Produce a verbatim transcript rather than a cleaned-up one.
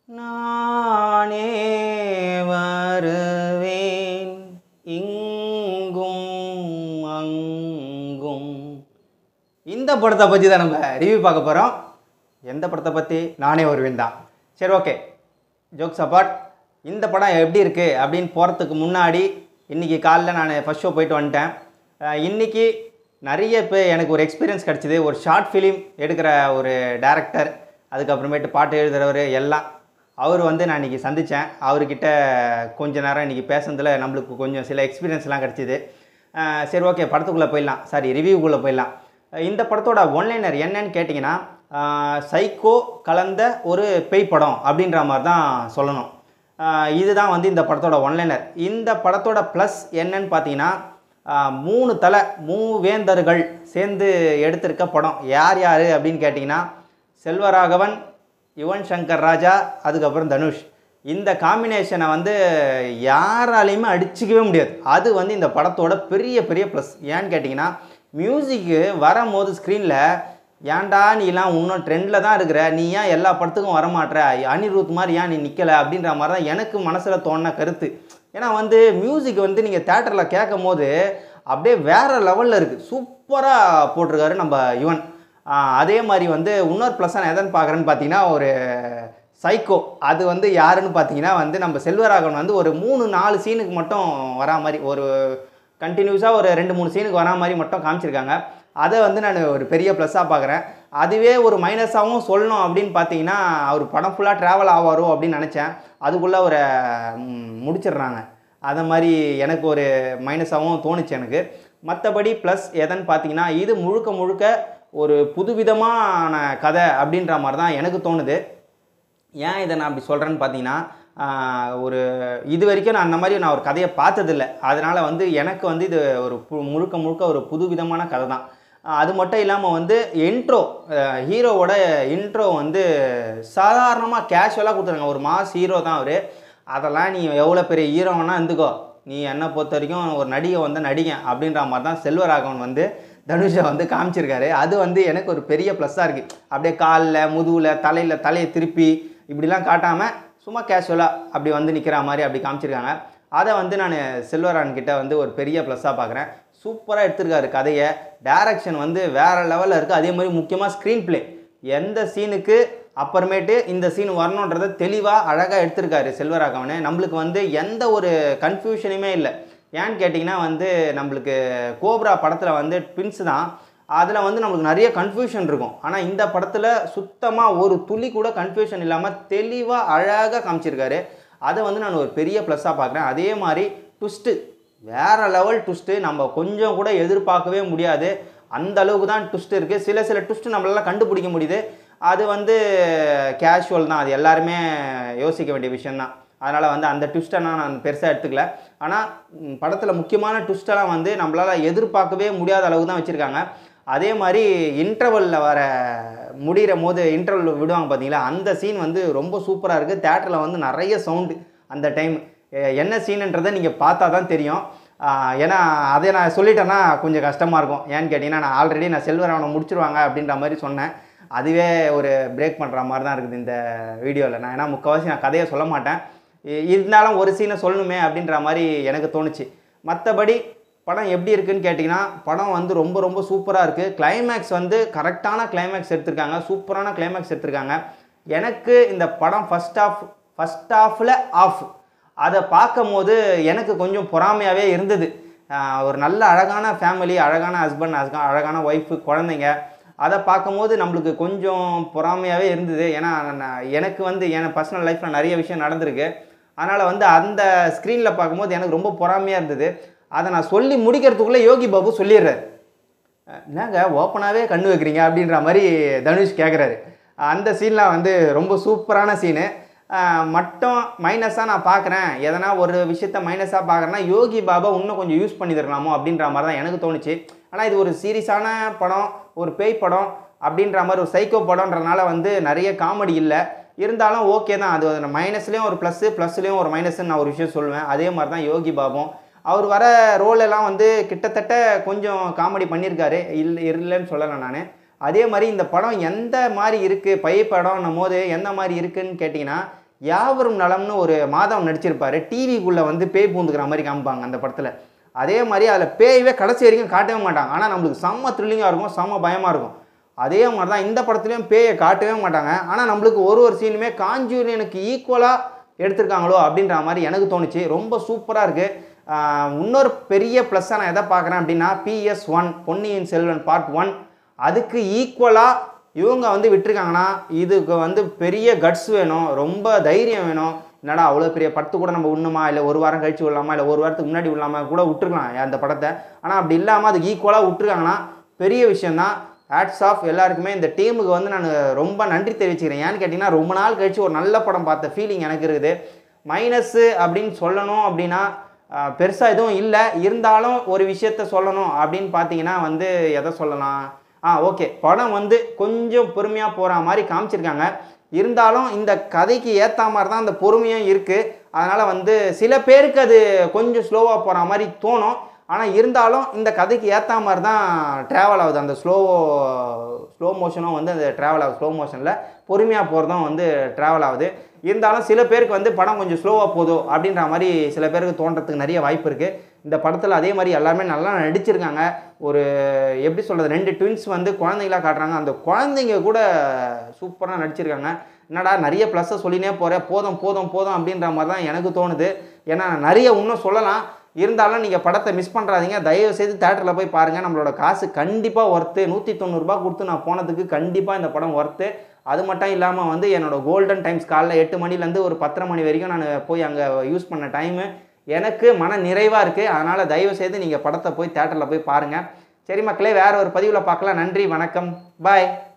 நானே வருவேன் இங்கும் அங்கும். இந்த படத்தை பற்றி தான் நம்ம ரிவ்யூ பார்க்க போகிறோம். எந்த படத்தை பற்றி? நானே வருவேன் தான். சரி, ஓகே, ஜோக்ஸ் அப்பார்ட். இந்த படம் எப்படி இருக்குது அப்படின்னு போகிறதுக்கு முன்னாடி இன்றைக்கி காலைல நான் ஃபஸ்ட் ஷோ போயிட்டு வந்துட்டேன். இன்றைக்கி நிறைய பேர் எனக்கு ஒரு எக்ஸ்பீரியன்ஸ் கிடச்சிது. ஒரு ஷார்ட் ஃபிலிம் எடுக்கிற ஒரு டேரக்டர், அதுக்கப்புறமேட்டு பாட்டு எழுதுகிறவர் எல்லாம் அவர் வந்து நான் இன்றைக்கி சந்தித்தேன். அவர்கிட்ட கொஞ்ச நேரம் இன்றைக்கி பேசுனதில் நம்மளுக்கு கொஞ்சம் சில எக்ஸ்பீரியன்ஸ்லாம் கிடச்சிது. சரி, ஓகே, படத்துக்குள்ளே போயிடலாம். சாரி, ரிவ்யூக்குள்ளே போயிடலாம். இந்த படத்தோட ஒன்லைனர் என்னன்னு கேட்டிங்கன்னா, சைக்கோ கலந்த ஒரு பேய் படம் அப்படின்ற மாதிரி தான் சொல்லணும். இதுதான் வந்து இந்த படத்தோட ஒன்லைனர். இந்த படத்தோட ப்ளஸ் என்னன்னு பார்த்தீங்கன்னா, மூணு தலை மூவேந்தர்கள் சேர்ந்து எடுத்திருக்க படம். யார் யார் அப்படின்னு கேட்டிங்கன்னா, செல்வராகவன், யுவன் சங்கர் ராஜா, அதுக்கப்புறம் தனுஷ். இந்த காம்பினேஷனை வந்து யாராலையுமே அடிச்சிக்கவே முடியாது. அது வந்து இந்த படத்தோட பெரிய பெரிய ப்ளஸ். ஏன்னு கேட்டிங்கன்னா, மியூசிக்கு வரும்போது ஸ்க்ரீனில் ஏன்டா நீலாம் இன்னும் ட்ரெண்டில் தான் இருக்கிற, நீ ஏன் எல்லா படத்துக்கும் வரமாட்ற, அனிருத் மாதிரி ஏன் நீ நிற்கலை அப்படின்ற மாதிரி தான் எனக்கு மனசில் தோணுன கருத்து. ஏன்னா வந்து மியூசிக் வந்து நீங்கள் தேட்டரில் கேட்கும் போது அப்படியே வேறு லெவலில் இருக்குது. சூப்பராக போட்டிருக்காரு நம்ம யுவன். அதே மாதிரி வந்து இன்னொரு ப்ளஸ் நான் எதன்னு பார்க்குறேன்னு பார்த்தீங்கன்னா, ஒரு சைக்கோ. அது வந்து யாருன்னு பார்த்தீங்கன்னா வந்து நம்ம செல்வராகவன் வந்து ஒரு மூணு நாலு சீனுக்கு மட்டும் வரா மாதிரி, ஒரு கண்டினியூஸாக ஒரு ரெண்டு மூணு சீனுக்கு வரா மாதிரி மட்டும் காமிச்சிருக்காங்க. அதை வந்து நான் ஒரு பெரிய ப்ளஸ்ஸாக பார்க்குறேன். அதுவே ஒரு மைனஸாகவும் சொல்லணும் அப்படின்னு பார்த்தீங்கன்னா, அவர் படம் ஃபுல்லாக ட்ராவல் ஆவாரோ அப்படின்னு நினச்சேன். அதுக்குள்ளே ஒரு முடிச்சிடுறாங்க. அதை மாதிரி எனக்கு ஒரு மைனஸாகவும் தோணுச்சு எனக்கு. மற்றபடி ப்ளஸ் எதன்னு பார்த்தீங்கன்னா, இது முழுக்க முழுக்க ஒரு புதுவிதமான கதை அப்படின்ற மாதிரி தான் எனக்கு தோணுது. ஏன் இதை நான் அப்படி சொல்கிறேன்னு பார்த்தீங்கன்னா, ஒரு இது வரைக்கும் நான் அந்த மாதிரி நான் ஒரு கதையை பார்த்ததில்லை. அதனால் வந்து எனக்கு வந்து இது ஒரு முழுக்க முழுக்க ஒரு புதுவிதமான கதை தான். அது மட்டும் இல்லாமல் வந்து இன்ட்ரோ, ஹீரோவோட இன்ட்ரோ வந்து சாதாரணமாக கேஷுவலாக கொடுத்துருங்க. ஒரு மாஸ் ஹீரோ தான் அவர். அதெல்லாம் நீ எவ்வளோ பெரிய ஹீரோன்னா இருந்துக்கோ, நீ என்னை பொறுத்த வரைக்கும் ஒரு நடிகை வந்து நடிகை அப்படின்ற மாதிரி தான் செல்வராகவன் வந்து தனுஷை வந்து காமிச்சிருக்காரு. அது வந்து எனக்கு ஒரு பெரிய ப்ளஸ்ஸாக இருக்குது. அப்படியே காலில் முதுகில் தலையில் தலையை திருப்பி இப்படிலாம் காட்டாமல் சும்மா கேஷுவலாக அப்படி வந்து நிற்கிற மாதிரி அப்படி காமிச்சிருக்காங்க. அதை வந்து நான் செல்வராகவன் கிட்ட வந்து ஒரு பெரிய ப்ளஸ்ஸாக பார்க்குறேன். சூப்பராக எடுத்திருக்காரு கதையை. டைரக்ஷன் வந்து வேறு லெவலில் இருக்குது. அதே மாதிரி முக்கியமாக ஸ்க்ரீன் ப்ளே, எந்த சீனுக்கு அப்புறமேட்டு இந்த சீன் வரணுன்றதை தெளிவாக அழகாக எடுத்திருக்காரு செல்வராகவன். நம்மளுக்கு வந்து எந்த ஒரு கன்ஃபியூஷனுமே இல்லை. ஏன்னு கேட்டிங்கன்னா வந்து நம்மளுக்கு கோப்ரா படத்தில் வந்து ட்வின்ஸ் தான், அதில் வந்து நம்மளுக்கு நிறைய கன்ஃபியூஷன் இருக்கும். ஆனால் இந்த படத்தில் சுத்தமாக ஒரு துளி கூட கன்ஃபியூஷன் இல்லாமல் தெளிவாக அழகாக காமிச்சிருக்காரு. அதை வந்து நான் ஒரு பெரிய ப்ளஸ்ஸாக பார்க்குறேன். அதே மாதிரி ட்விஸ்ட்டு, வேறு லெவல் ட்விஸ்ட்டு. நம்ம கொஞ்சம் கூட எதிர்பார்க்கவே முடியாது, அந்த அளவுக்கு தான் ட்விஸ்ட் இருக்குது. சில சில ட்விஸ்ட்டு நம்மளால் கண்டுபிடிக்க முடியுது. அது வந்து கேஷுவல் தான், அது எல்லாருமே யோசிக்க வேண்டிய விஷயந்தான். அதனால் வந்து அந்த ட்விஸ்ட்டெல்லாம் நான் பெருசாக எடுத்துக்கல. ஆனால் படத்தில் முக்கியமான ட்விஸ்ட்டெல்லாம் வந்து நம்மளால் எதிர்பார்க்கவே முடியாத அளவுக்கு தான் வச்சுருக்காங்க. அதே மாதிரி இன்டர்வலில் வர முடிகிற போது இன்டர்வல் விடுவாங்க பார்த்தீங்களா, அந்த சீன் வந்து ரொம்ப சூப்பராக இருக்குது. தேட்டரில் வந்து நிறைய சவுண்டு அந்த டைம். என்ன சீனுன்றதை நீங்கள் பார்த்தா தான் தெரியும். ஏன்னா அதை நான் சொல்லிட்டேன்னா கொஞ்சம் கஷ்டமாக இருக்கும். ஏன்னு கேட்டிங்கன்னா, நான் ஆல்ரெடி நான் செல்வராகவனை முடிச்சிருவாங்க அப்படின்ற மாதிரி சொன்னேன். அதுவே ஒரு பிரேக் பண்ணுற மாதிரி தான் இருக்குது இந்த வீடியோவில். நான் ஏன்னா முக்கால்வாசி நான் கதையை சொல்ல மாட்டேன், இருந்தாலும் ஒரு சீனை சொல்லணுமே அப்படின்ற மாதிரி எனக்கு தோணுச்சு. மற்றபடி படம் எப்படி இருக்குதுன்னு கேட்டிங்கன்னா, படம் வந்து ரொம்ப ரொம்ப சூப்பராக இருக்குது. கிளைமேக்ஸ் வந்து கரெக்டான கிளைமேக்ஸ் எடுத்திருக்காங்க, சூப்பரான கிளைமேக்ஸ் எடுத்திருக்காங்க. எனக்கு இந்த படம் ஃபஸ்ட் ஆஃப் ஃபஸ்ட் ஆஃபில் ஆஃப் அதை பார்க்கும் போது எனக்கு கொஞ்சம் பொறாமையாகவே இருந்தது. ஒரு நல்ல அழகான ஃபேமிலி, அழகான ஹஸ்பண்ட், அழகான ஒய்ஃபு, குழந்தைங்க, அதை பார்க்கும்போது நம்மளுக்கு கொஞ்சம் பொறாமையாகவே இருந்தது. ஏன்னா எனக்கு வந்து என் பர்சனல் லைஃப்பில் நிறைய விஷயம் நடந்திருக்கு. அதனால் வந்து அந்த ஸ்க்ரீனில் பார்க்கும்போது எனக்கு ரொம்ப பொறாமையாக இருந்தது. அதை நான் சொல்லி முடிக்கிறதுக்குள்ளே யோகி பாபு சொல்லிடுறாரு, என்னங்க ஓப்பனாகவே கண்ணு வைக்கிறீங்க அப்படின்ற மாதிரி தனுஷ் கேட்குறாரு. அந்த சீன்லாம் வந்து ரொம்ப சூப்பரான சீனு. மட்டும் மைனஸாக நான் பார்க்குறேன், எதனா ஒரு விஷயத்த மைனஸாக பார்க்குறேன்னா யோகி பாபா இன்னும் கொஞ்சம் யூஸ் பண்ணி தரலாமோ அப்படின்ற மாதிரி தான் எனக்கு தோணுச்சு. ஆனால் இது ஒரு சீரியஸான படம், ஒரு பேய் படம் அப்படின்ற மாதிரி, ஒரு சைக்கோ படம்ன்றனால வந்து நிறைய காமெடி இல்லை. இருந்தாலும் ஓகே தான். அது மைனஸ்லேயும் ஒரு ப்ளஸ்ஸு, ப்ளஸ்லேயும் ஒரு மைனஸ்ன்னு நான் ஒரு விஷயம் சொல்லுவேன். அதே மாதிரி தான் யோகி பாபும். அவர் வர ரோலெல்லாம் வந்து கிட்டத்தட்ட கொஞ்சம் காமெடி பண்ணியிருக்காரு, இல்லை இல்லைன்னு சொல்லலை நான். அதே மாதிரி இந்த படம் எந்த மாதிரி இருக்குது, பை படம்னும் போது எந்த மாதிரி இருக்குதுன்னு கேட்டிங்கன்னா, யாவரும் நலம்னு ஒரு மாதம் நடிச்சிருப்பார். டிவிக்குள்ளே வந்து பேய் பூந்துக்கிற மாதிரி காமிப்பாங்க அந்த படத்தில். அதே மாதிரி அதில் பேயவே கடைசி வரைக்கும் காட்டவே மாட்டாங்க. ஆனால் நம்மளுக்கு செம்ம த்ரில்லிங்காக இருக்கும், செம்ம பயமாக இருக்கும். அதே மாதிரி தான் இந்த படத்துலையும் பேயை காட்டவே மாட்டாங்க. ஆனால் நம்மளுக்கு ஒரு ஒரு சீனுமே காஞ்சூரியனுக்கு ஈக்குவலாக எடுத்திருக்காங்களோ அப்படின்ற மாதிரி எனக்கு தோணுச்சு. ரொம்ப சூப்பராக இருக்குது. இன்னொரு பெரிய ப்ளஸ்ஸாக நான் எதை பார்க்குறேன் அப்படின்னா PS one Ponniyin Selvan part one அதுக்கு ஈக்குவலாக இவங்க வந்து விட்டுருக்காங்கன்னா இதுக்கு வந்து பெரிய கட்ஸ் வேணும், ரொம்ப தைரியம் வேணும். என்னடா அவ்வளோ பெரிய படத்து கூட நம்ம விடணுமா, இல்லை ஒரு வாரம் கழிச்சு விடலாமா, இல்லை ஒரு வாரத்துக்கு முன்னாடி விடலாமா கூட விட்டுருக்கலாம் அந்த படத்தை. ஆனால் அப்படி இல்லாமல் அதுக்கு ஈக்குவலாக விட்டுருக்காங்கன்னா பெரிய விஷயந்தான். ஹேட்ஸ் ஆஃப் எல்லாருக்குமே. இந்த டீமுக்கு வந்து நான் ரொம்ப நன்றி தெரிவிச்சுக்கிறேன். ஏன்னு கேட்டிங்கன்னா ரொம்ப நாள் கழிச்சு ஒரு நல்ல படம் பார்த்த ஃபீலிங் எனக்கு இருக்குது. மைனஸ்ஸு அப்படின்னு சொல்லணும் அப்படின்னா பெருசாக எதுவும் இல்லை. இருந்தாலும் ஒரு விஷயத்த சொல்லணும் அப்படின்னு பார்த்தீங்கன்னா வந்து எதை சொல்லலாம், ஆ ஓகே படம் வந்து கொஞ்சம் பொறுமையாக போகிற மாதிரி காமிச்சிருக்காங்க. இருந்தாலும் இந்த கதைக்கு ஏற்ற மாதிரி தான் அந்த பொறுமையும் இருக்குது. அதனால் வந்து சில பேருக்கு அது கொஞ்சம் ஸ்லோவாக போகிற மாதிரி தோணும். ஆனால் இருந்தாலும் இந்த கதைக்கு ஏற்ற மாதிரி தான் ட்ராவல் ஆகுது. அந்த ஸ்லோ ஸ்லோ மோஷனும் வந்து அந்த ட்ராவல் ஆகுது. ஸ்லோ மோஷனில் பொறுமையாக போகிறதும் வந்து ட்ராவல் ஆகுது. இருந்தாலும் சில பேருக்கு வந்து படம் கொஞ்சம் ஸ்லோவாக போதும் அப்படின்ற மாதிரி சில பேருக்கு தோன்றதுக்கு நிறைய வாய்ப்பு இருக்குது. இந்த படத்தில் அதே மாதிரி எல்லாருமே நல்லா நடிச்சிருக்காங்க. ஒரு எப்படி சொல்கிறது, ரெண்டு ட்வின்ஸ் வந்து குழந்தைங்களாக காட்டுறாங்க. அந்த குழந்தைங்க கூட சூப்பராக நடிச்சிருக்காங்க. என்னடா நிறைய ப்ளஸ்ஸை சொல்லினே போகிறேன், போதும் போதும் போதும் அப்படின்ற மாதிரி தான் எனக்கு தோணுது. ஏன்னா நிறைய இன்னும் சொல்லலாம். இருந்தாலும் நீங்கள் படத்தை மிஸ் பண்ணுறாதீங்க. தயவு செய்து தேட்டரில் போய் பாருங்கள். நம்மளோட காசு கண்டிப்பாக ஒர்த்து. நூற்றி தொண்ணூறுரூபா கொடுத்து நான் போனதுக்கு கண்டிப்பாக இந்த படம் ஒர்த்து. அது மட்டும் இல்லாமல் வந்து என்னோடய கோல்டன் டைம்ஸ் காலைல எட்டு மணிலேருந்து ஒரு பத்தரை மணி வரைக்கும் நான் போய் அங்கே யூஸ் பண்ண டைமு எனக்கு மன நிறைவாக இருக்குது. அதனால் தயவு செய்து நீங்கள் படத்தை போய் தேட்டரில் போய் பாருங்கள். சரி மக்களே, வேறு ஒரு பதிவில் பார்க்கலாம். நன்றி, வணக்கம், பாய்.